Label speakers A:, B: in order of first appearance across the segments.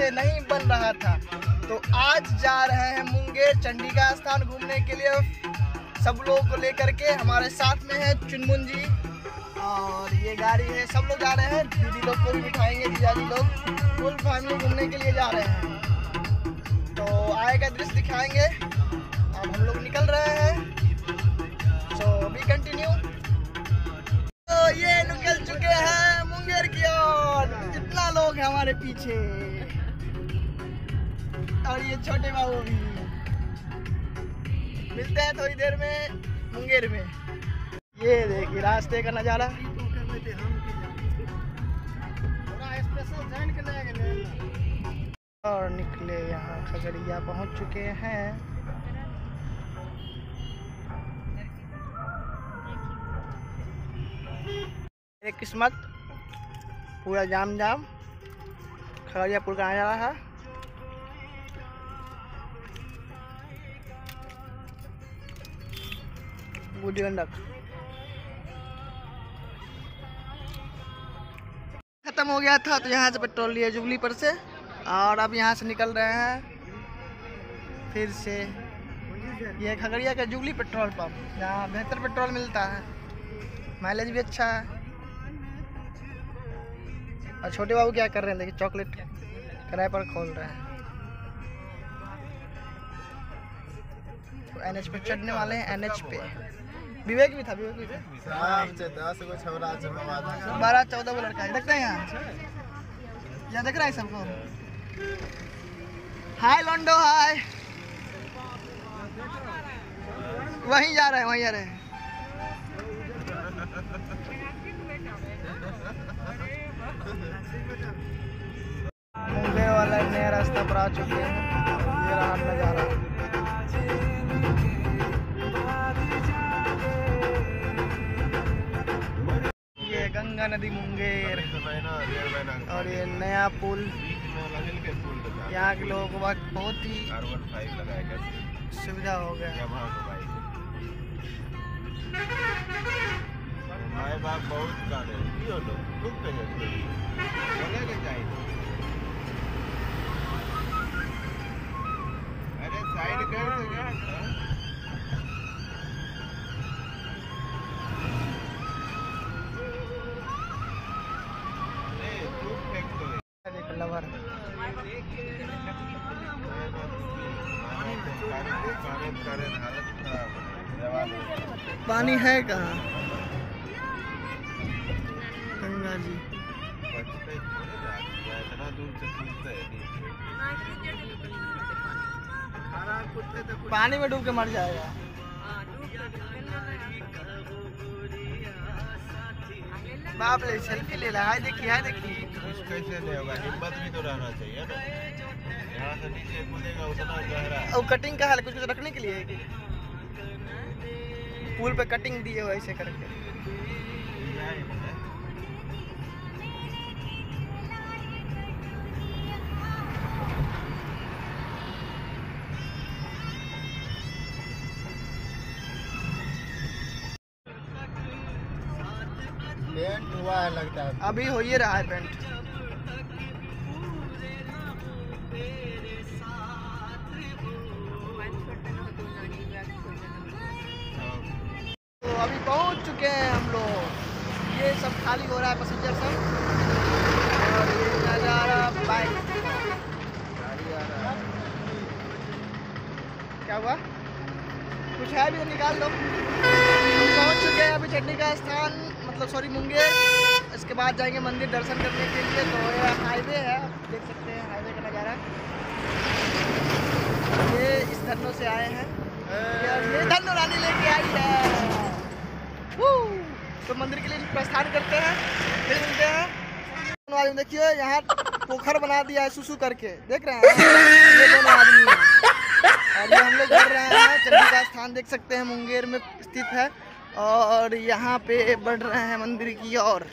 A: थे, नहीं बन रहा था। तो आज जा रहे हैं मुंगेर चंडिका स्थान घूमने के लिए, सब लोगों को लेकर के। हमारे साथ में है चुनमुन जी और ये गाड़ी है, सब लोग जा रहे हैं। दीदी लोग को भी बिठाएंगे, जीजाजी लोग, फुल फैमिली घूमने के लिए जा रहे हैं। तो आगे का दृश्य दिखाएंगे। अब हम लोग निकल रहे हैं, सो वी कंटिन्यू। तो ये निकल चुके हैं मुंगेर की ओर, कितना लोग हैं हमारे पीछे, और ये छोटे बाबू भी। मिलते हैं थोड़ी देर में मुंगेर में। ये देखिए रास्ते का नज़ारा। और निकले यहाँ खगड़िया पहुँच चुके हैं। एक किस्मत पूरा जाम खगड़िया पुल का नज़ारा है। बूढ़ी गंडक खत्म हो गया था, तो यहाँ से पेट्रोल लिए जुबली पर से, और अब यहाँ से निकल रहे हैं फिर से। ये खगड़िया का जुबली पेट्रोल पंप, यहाँ बेहतर पेट्रोल मिलता है, माइलेज भी अच्छा है। और छोटे बाबू क्या कर रहे हैं, देखिए चॉकलेट किराए पर खोल रहे हैं। तो NH पे चढ़ने वाले हैं, NH पे। विवेक भी था, 12-14 वो लड़का है, देखते हैं यहाँ देख रहा है सबको। हाय लोंडो हाय, वहीं जा रहे हैं। मुंगेर वाला नया रास्ता पर आ चुके हैं। ये रहा नजारा। ये गंगा नदी मुंगेर, और ये नया पुल। यहाँ के लोगों को बहुत ही सुविधा हो गया।
B: माए बाप बहुत गाने अरे साइड कर
A: पानी है कहाँ गंगा जी?
B: इतना दूर से पूछते हैं
A: पानी में डूब के मर जाएगा। बाप रे, सेल्फी ले रहा है, देखिए
B: कुछ कैसे नहीं होगा, हिम्मत भी तो रहना चाहिए ना। यहाँ से नीचे कूदेगा उतना गहरा।
A: और कटिंग का है, कुछ रखने के लिए पुल पे कटिंग दिए हो ऐसे करके।
B: पेंट हुआ है लगता है,
A: अभी हो ही रहा है पेंट। तो अभी पहुंच चुके हैं हम लोग। ये सब खाली हो रहा है, पैसेंजर सब। और ये नज़ारा बाइक क्या हुआ, कुछ है भी तो निकाल लो। पहुंच चुके हैं अभी चंडिका स्थान, मतलब सॉरी मुंगेर। इसके बाद जाएंगे मंदिर दर्शन करने के लिए। तो ये हाईवे है, देख सकते हैं हाईवे का नज़ारा। ये इस धरनों से आए हैं, ये धन्नो रानी लेके आई है। तो मंदिर के लिए प्रस्थान करते हैं, फिर मिलते हैं। देखिए यहाँ पोखर बना दिया है सुसु करके, देख रहे हैं ये दोनों आदमी हैं। और ये हम लोग कर रहे हैं चंडिका स्थान, देख सकते हैं मुंगेर में स्थित है। और यहाँ पे बढ़ रहे हैं मंदिर की ओर।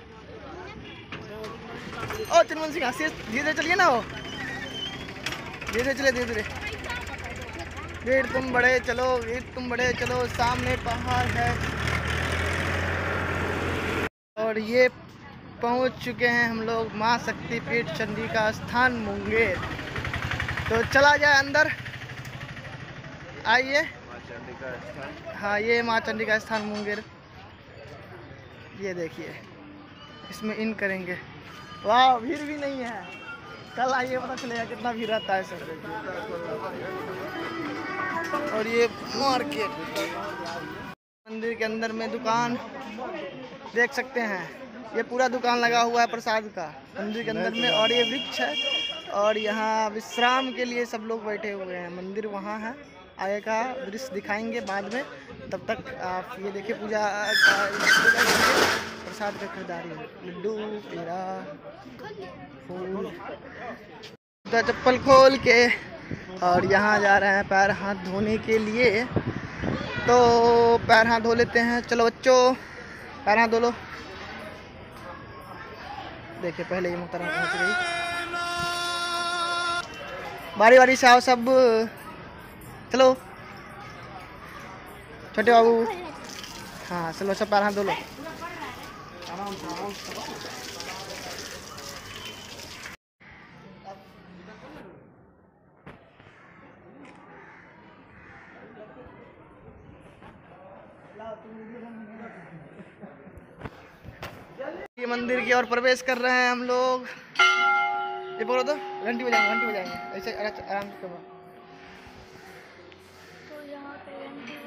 A: ओ चुनमुन सिंह धीरे धीरे चलिए ना, वो धीरे चले, धीरे वीर तुम बड़े चलो, वीर तुम बड़े चलो, सामने पहाड़ है। और ये पहुंच चुके हैं हम लोग माँ शक्तिपीठ चंडिका स्थान मुंगेर। तो चला जाए अंदर, आइए। हाँ, ये माँ चंडिका स्थान मुंगेर, ये देखिए, इसमें इन करेंगे। वाह, भीड़ भी नहीं है। कल आइए, पता चलेगा कितना भीड़ रहता है सर। और ये मार्केट, मंदिर के अंदर में दुकान देख सकते हैं। ये पूरा दुकान लगा हुआ है प्रसाद का मंदिर के अंदर में। और ये वृक्ष है, और यहाँ विश्राम के लिए सब लोग बैठे हुए हैं। मंदिर वहाँ है, आगे का दृश्य दिखाएंगे बाद में। तब तक आप ये देखिए पूजा प्रसाद का खरीदारी है। लड्डू, पेड़ा, फूल। तो चप्पल खोल के और यहाँ जा रहे हैं पैर हाथ धोने के लिए। तो पैर हाथ धो लेते हैं। चलो बच्चों, पैर हाथ धो लो। देखिए पहले ये मोहतरम पहुँच गई। बारी बारी से आओ सब। चलो छोटे बाबू, हाँ चलो सब पैर हाथ धो लो। ये मंदिर की ओर प्रवेश कर रहे हैं हम लोग। ये बोलो तो घंटी बजाएंगे, घंटी बजाएंगे, ऐसे आराम से करो।
C: तो यहाँ पे घंटी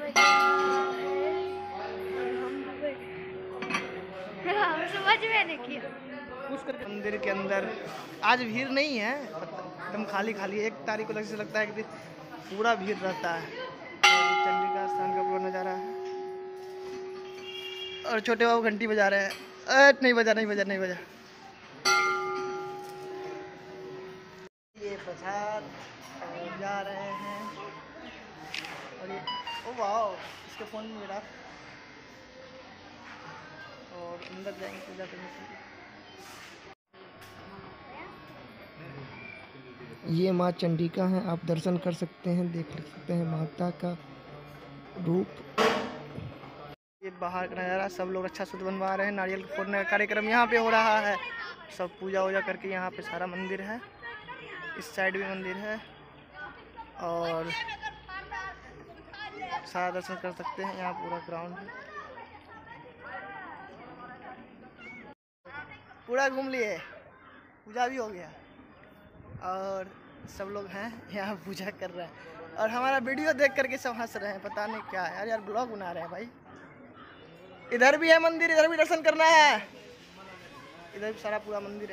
C: समझ में नहीं किया।
A: मंदिर के अंदर आज भीड़ नहीं है, एकदम खाली खाली। 1 तारीख को से लगता है कि पूरा भीड़ रहता है। चंडिका स्थान का पूरा नज़ारा है। और छोटे बाबू घंटी बजा रहे हैं। नहीं बजा। ये प्रसाद और जा रहे हैं। और ये ओ वाह, इसके फ़ोन में मेरा। और अंदर जाएंगे पूजा करने के लिए। ये माँ चंडिका हैं, आप दर्शन कर सकते हैं, देख सकते हैं माता का रूप। ये बाहर का नज़ारा, सब लोग अच्छा शुद्ध बनवा रहे हैं। नारियल फोड़ने का कार्यक्रम यहाँ पे हो रहा है। सब पूजा वूजा करके यहाँ पे सारा मंदिर है। इस साइड भी मंदिर है, और सारा दर्शन कर सकते हैं। यहाँ पूरा ग्राउंड है, पूरा घूम लिए, पूजा भी हो गया। और सब लोग हैं यहाँ पूजा कर रहे हैं। और हमारा वीडियो देख करके सब हंस रहे हैं, पता नहीं क्या है। यार ब्लॉग बना रहे हैं भाई। इधर भी है मंदिर, इधर भी दर्शन करना है। इधर भी सारा पूरा मंदिर है,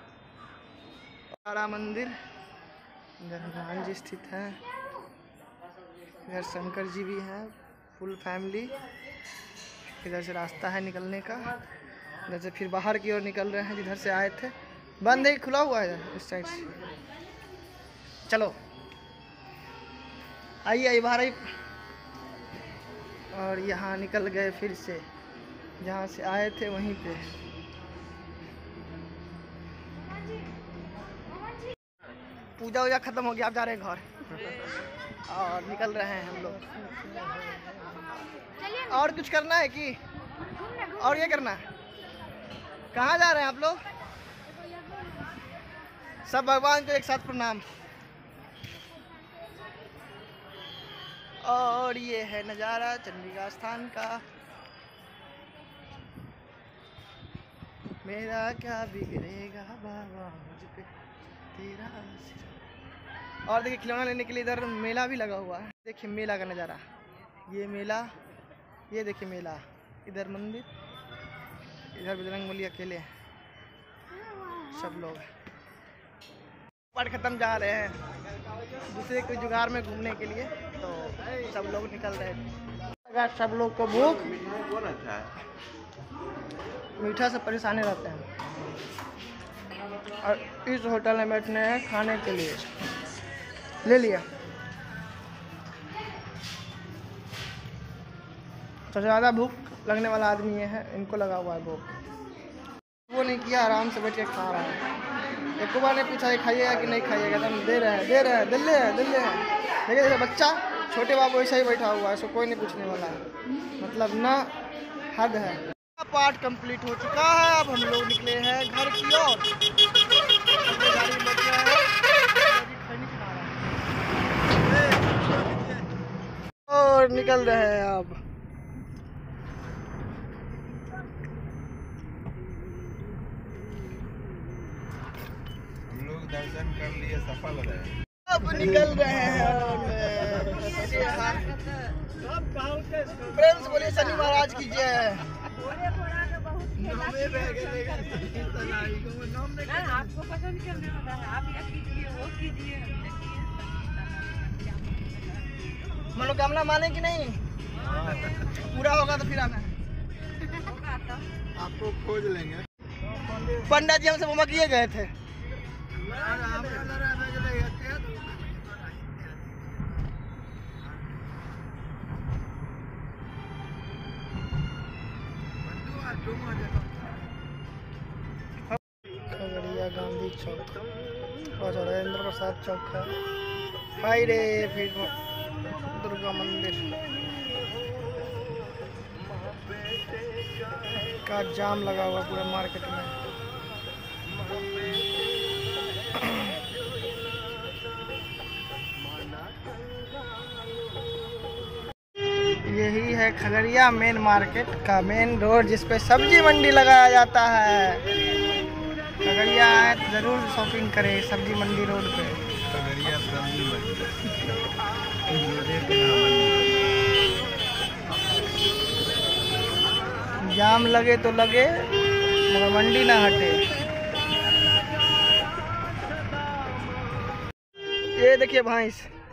A: सारा मंदिर। इधर हनुमान जी स्थित हैं, इधर शंकर जी भी हैं, फुल फैमिली। इधर से रास्ता है निकलने का। इधर से फिर बाहर की ओर निकल रहे हैं, जिधर से आए थे। बंद है, खुला हुआ है इस साइड से। चलो आइए बाहर आइए। और यहाँ निकल गए फिर से, जहाँ से आए थे वहीं पे। पूजा वूजा खत्म हो गया, आप जा रहे हैं घर। और निकल रहे हैं हम लोग। और कुछ करना है कि और ये करना है? कहाँ जा रहे हैं आप लोग? सब भगवान को एक साथ प्रणाम। और ये है नज़ारा चंडिका स्थान का। मेरा क्या बिगड़ेगा बाबा मुझ पे तेरा आशीर्वाद। और देखिए खिलौना लेने के लिए इधर मेला भी लगा हुआ है। देखिए मेला का नज़ारा, ये मेला, ये देखिए मेला। इधर मंदिर, इधर बजरंगबली अकेले हैं, सब लोग। पार्ट खत्म जा रहे हैं दूसरे कोई जुगाड़ में घूमने के लिए। तो सब लोग निकल रहे हैं। सब लोग को भूख, मीठा से परेशानी रहते हैं। और इस होटल में बैठने हैं खाने के लिए, ले लिया। सबसे ज़्यादा भूख लगने वाला आदमी ये है, इनको लगा हुआ है भूख। वो नहीं किया, आराम से बैठ के खा रहा है। एक बार ने पूछा खाइएगा कि नहीं खाइएगा, एकदम दे रहे हैं। देखिए देखिए बच्चा, छोटे बाबू ऐसा ही बैठा हुआ है, इसको कोई नहीं पूछने वाला है। मतलब ना हद है। पार्ट कंप्लीट हो चुका है। अब हम लोग निकले हैं घर की ओर। गाड़ी में बैठ गया है और निकल रहे हैं अब।
B: हम लोग दर्शन कर लिए, सफल रहे।
A: अब निकल रहे हैं। प्रेम से बोलिए शनि महाराज की जय।
D: आपको पसंद करने वाला है, आप ये कीजिए वो कीजिए।
A: मनोकामना माने कि नहीं? पूरा होगा तो फिर आना।
B: आपको खोज लेंगे।
A: पंडा जी हमसे ममा किए गए थे। खगड़िया गांधी चौक और राजेंद्र प्रसाद चौक है। हाय रे फिर दुर्गा मंदिर का जाम लगा हुआ पूरा मार्केट में। यही है खगड़िया मेन मार्केट का मेन रोड, जिसपे सब्जी मंडी लगाया जाता है। खगड़िया आए तो जरूर शॉपिंग करें सब्जी मंडी रोड पे।
B: खगड़िया सब्जी मंडी।
A: जाम लगे तो लगे मगर मंडी ना हटे। ये देखिए भैंस,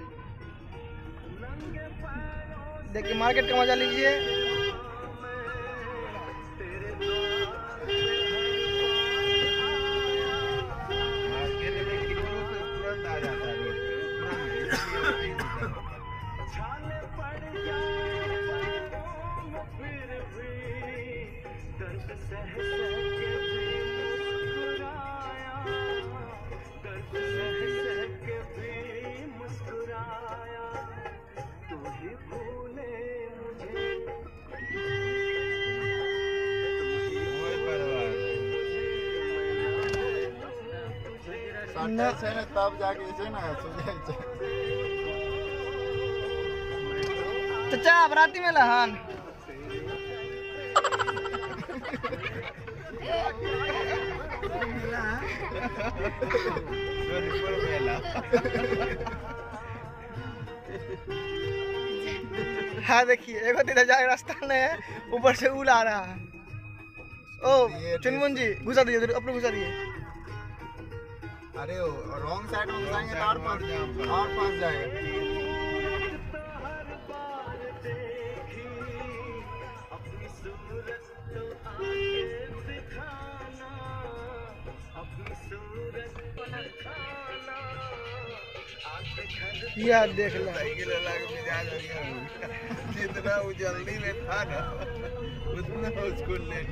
A: देखिए मार्केट का मजा लीजिए।
B: मार्केट में किलों से तुरंत आ जाता है रोड
A: ना
B: तब जाके छै ना सुझाइ छै।
A: चाचा बराती में लहान हाँ देखिए एगो तीन जाए रास्ता में है, ऊपर से उल आ रहा है। ओ चुनमुन जी घुसा दीजिए, अपने घुसा दिए।
B: अरे रॉन्ग साइड में घुसाएंगे तो और फंस जाएगा।
A: यार देख लो
B: साइकिल वाला का मिजाज जितना वो जल्दी में था ना उतना उसको लेट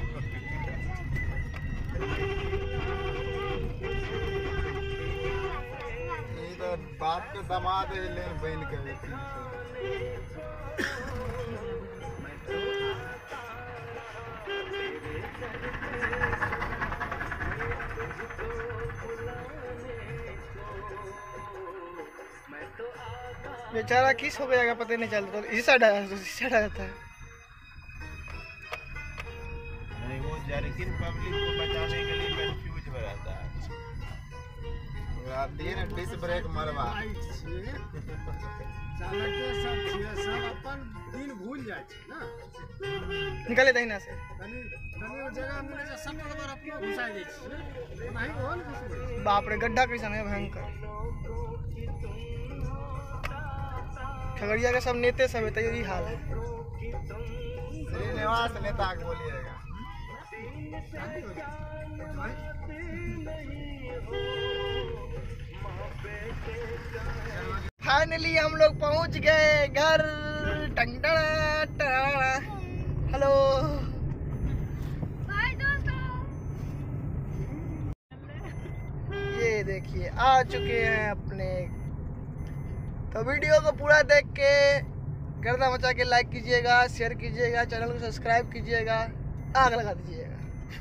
B: तो बाप के दामाद ले बन के
A: बेचारा किस हो गया पता नहीं चलता, इसी साइड आया तो इसी साइड आता है।
B: नहीं वो जर्किन पब्लिक को बचाने के लिए कंफ्यूज हो जाता है। दिए ना डिस ब्रेक मरवा चालक के सब अपन दिन भूल जाए ना,
A: निकले दहिना से
B: तनी जगह मिले से सब बार अपना घुसा दे छी नहीं होल कुछ।
A: बाप रे गड्ढा कैसा है भयंकर। खगड़िया के सब नेते सब है तो यही हाल है।
B: श्रीनिवास नेता को बोलिएगा।
A: फाइनली हम लोग पहुंच गए घर। हेलो
C: बाय दोस्तों।
A: ये देखिए आ चुके हैं अपने। तो वीडियो को पूरा देख के गर्दा मचा के लाइक कीजिएगा, शेयर कीजिएगा, चैनल को सब्सक्राइब कीजिएगा। आग लगा दीजिएगा।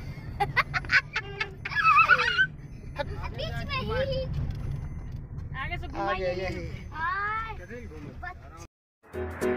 C: बीच में ही
D: आगे से
A: आगे
D: घुमाइए।
A: यही
C: हाय